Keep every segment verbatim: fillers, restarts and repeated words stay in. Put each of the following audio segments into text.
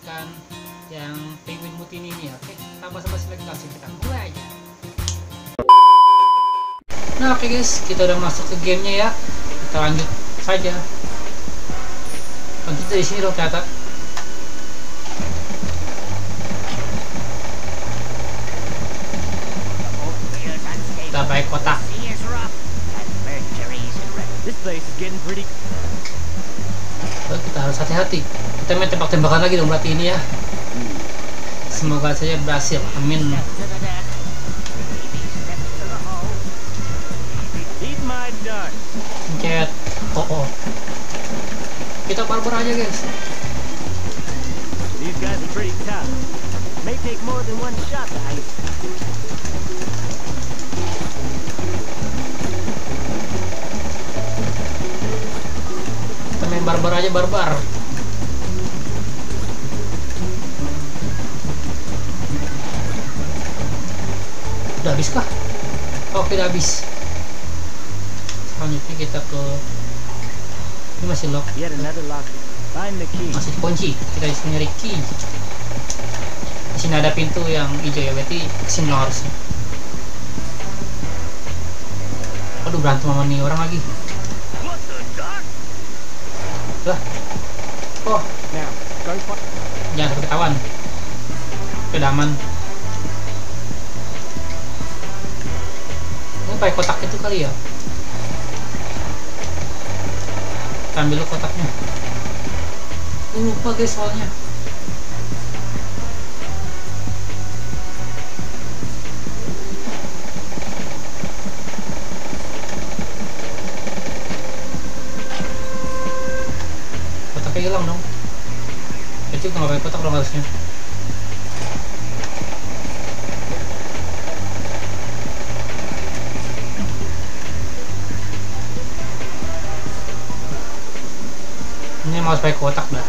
ikan yang penguin mutini ini ya. Oke, tanpa basa-basi lagi langsung kita mulai aja. Nah oke guys, kita udah masuk ke gamenya ya. Kita lanjut saja. Lanjut dari sini dong ternyata. Kita baik kotak. So, kita harus hati-hati. Kita main tembak-tembakan lagi dong berarti ini ya. Semoga saja berhasil. Amin. Pencet. Oh oh. Kita barbar aja guys. These guys are pretty tough. May take more than one shot to ice. Kita main barbar aja barbar. Udah habis kah? Oh tidak habis. Selanjutnya kita ke ini masih lock. Yet another lock. Find the key. Masih kunci. Kita harus nyari key. Di sini ada pintu yang hijau ya, berarti kesini harusnya. Aduh berantem sama nih orang lagi. Lah. Oh. Now, go find. Jangan sampai ketahuan. Udah aman. Ini pakai kotak itu kali ya. Kita ambil dulu kotaknya. Oh, lupa guys soalnya. Kotaknya hilang dong. Itu nggak pakai kotak dong harusnya. Ini mau pakai kotak dah.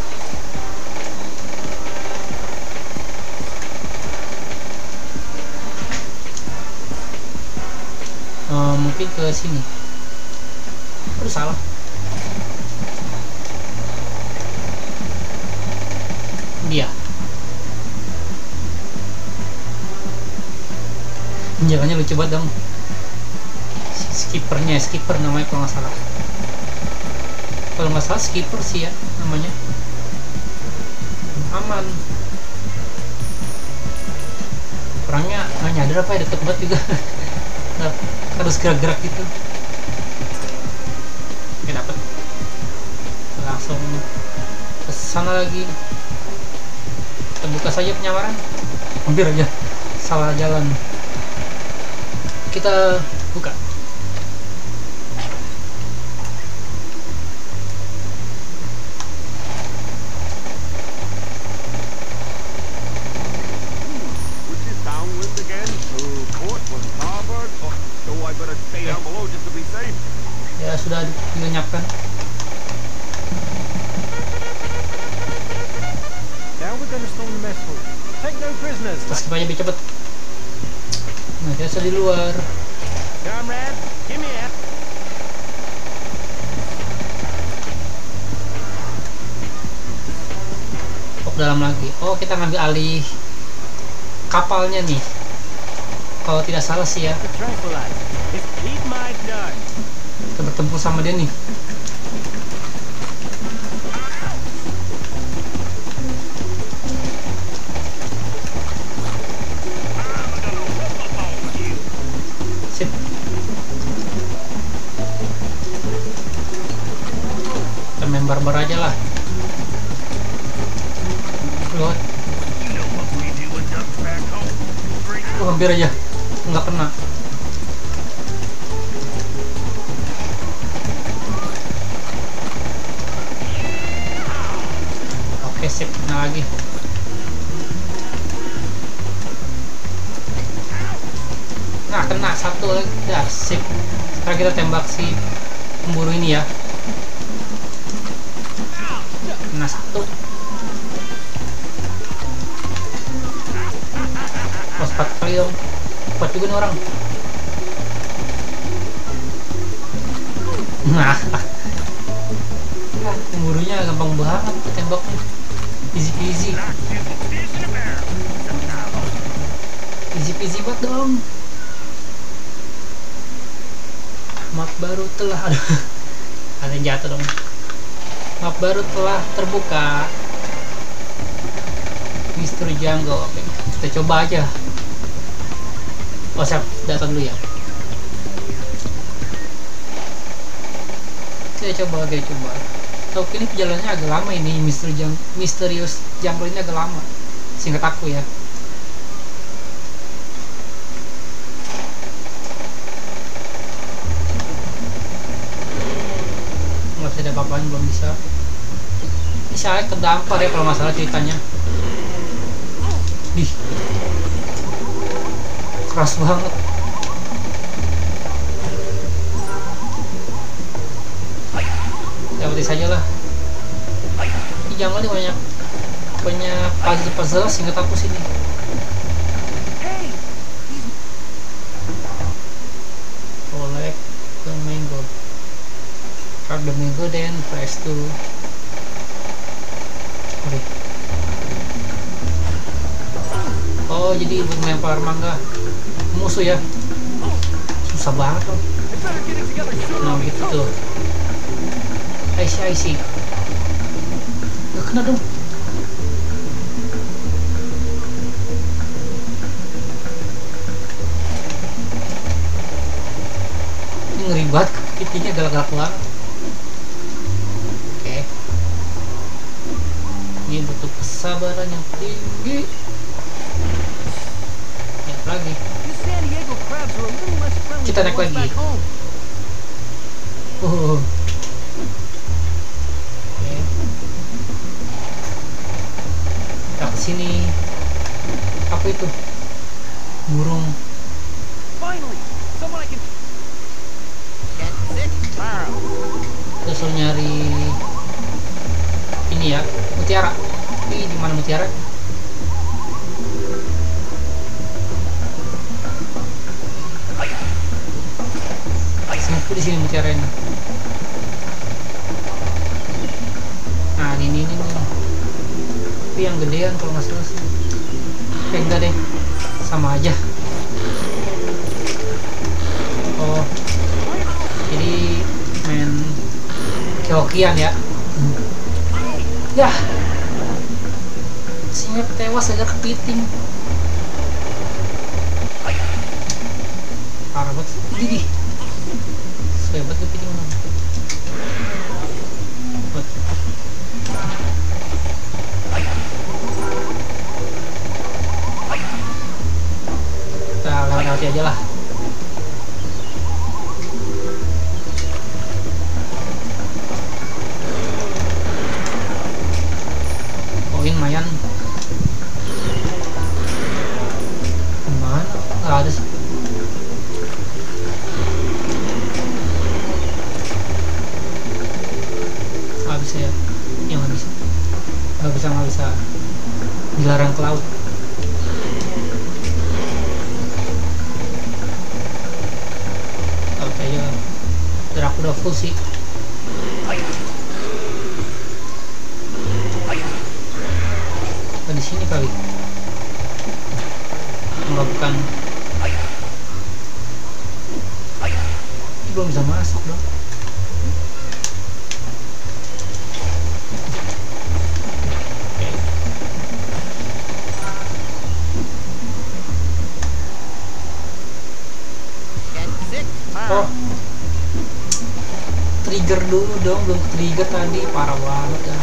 Uh, mungkin ke sini. Aduh salah. Dia. Jalannya lucu banget dong. Skippernya, skipper namanya kalau nggak salah. Kalau nggak salah skipper sih ya namanya. Aman. Orangnya nggak nyadar apa ya, deket banget juga. Harus gerak-gerak gitu. Oke dapet. Langsung ke sana lagi. Kita buka saja penyamaran. Hampir aja salah jalan. Kita buka. Ya sudah dilenyapkan. Terus kita lebih cepet. Nah kita sudah di luar. Oh dalam lagi. Oh kita ngambil alih kapalnya nih. Kalau tidak salah sih ya. Kita bertempur sama dia nih. Sip. Kita main barbar aja lah. Keluar. Oh, hampir aja nggak kena. Oke sip, kena lagi. Nah kena satu lagi, dah sip. Sekarang kita tembak si pemburu ini ya. Kena satu. Oh empat kali dong. Kuat juga nih orang. Nah, pemburunya gampang banget tembaknya. Easy peasy. Easy peasy buat dong. Map baru telah ada. Ada yang jatuh dong. Map baru telah terbuka. Mister Jungle. Oke, kita coba aja. Oh, siap, data dulu ya. Kita coba, kita coba. Tapi ini perjalanannya agak lama ini, Mister Jung Misterius Jungle ini agak lama. Singkat aku ya. Nggak bisa ada apa-apaan, belum bisa. Ini saya kedampar ya kalau masalah ceritanya. Dih, keras banget. Dapetin saja lah. Ini jangan nih banyak banyak puzzle-puzzle singkat aku sini. Collect the mango. Grab the mango then press to. Oke. Oh, jadi buat melempar mangga musuh ya. Susah banget loh. Nah gitu tuh. I see, I see. Gak kena dong. Ini ngeri banget, kepitingnya galak-galak banget. Oke. Ini butuh kesabaran yang tinggi. Ya, lagi. Kita naik lagi. Oh. Sini apa itu burung terus nyari ini ya mutiara. Ini di mana mutiara? Semua di sini mutiara ini. Nah ini ini nih. Tapi yang gedean kalau nggak salah sih. Eh enggak deh, sama aja. Oh, jadi main hokian ya. Ya, singa tewas aja kepiting. Parah banget. Ini hebat kepiting mana? Lewati aja lah. Koin lumayan. Mana? Nggak ada sih. Nggak bisa ya? Ya nggak bisa. Nggak bisa, nggak bisa. Dilarang ke laut. Biar aku udah full sih. Di sini kali. Enggak, bukan. Ini belum bisa masuk dong. Oh, trigger dulu dong, belum trigger tadi, parah banget ya.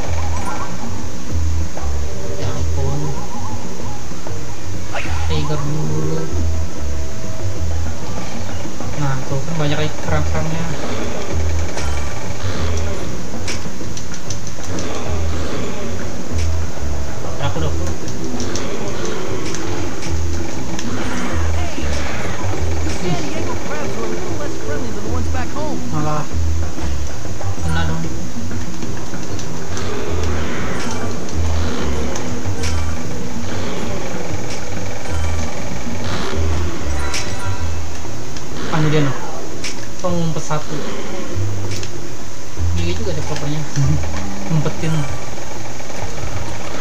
Ya ampun, trigger dulu. Nah tuh kan banyak kerang-kerangnya. Aku udah full. Malah kena dong. Anu dia noh, pengumpet satu. Dia juga ada pokoknya ngumpetin.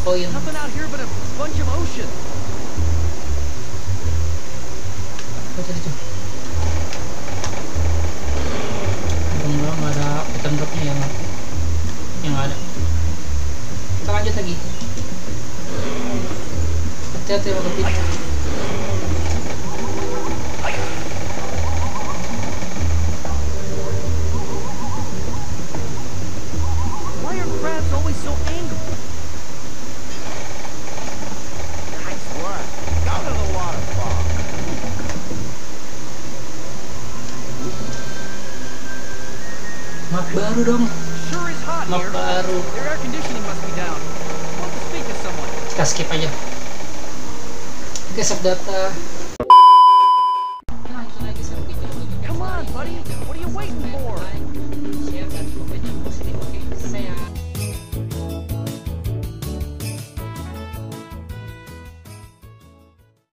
koin. Nothing out here but a bunch of ocean. Apa tadi tuh? Enggak, nggak ada item dropnya yang yang ada. Kita lanjut lagi. Hati-hati sama kepit. Why are crabs always so angry? Nice work. Go to the waterfall. Map baru dong. Sure is hot Map here. baru. Their air conditioning must be down. Want to speak to someone? Kita skip aja. Oke, save data. Nah, itu lagi save video. Come on, buddy. What are you waiting for? Share dan komen yang positif.